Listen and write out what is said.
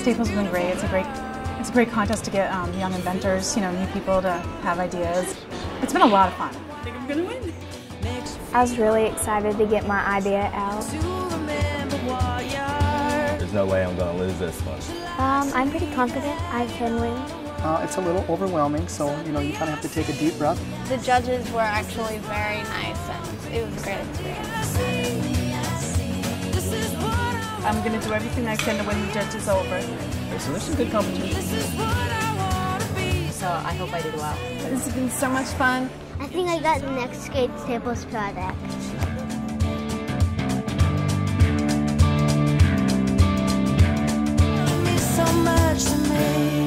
Staples has been great. It's a great contest to get young inventors, new people to have ideas. It's been a lot of fun. I think I'm gonna win. I was really excited to get my idea out. There's no way I'm going to lose this one. I'm pretty confident I can win. It's a little overwhelming, so you kind of have to take a deep breath. The judges were actually very nice, and it was a great experience. I'm gonna do everything I can to win the judges over. So there's some good competition. So I hope I did well. This has been so much fun. I think I got the next Staples product. So much to me.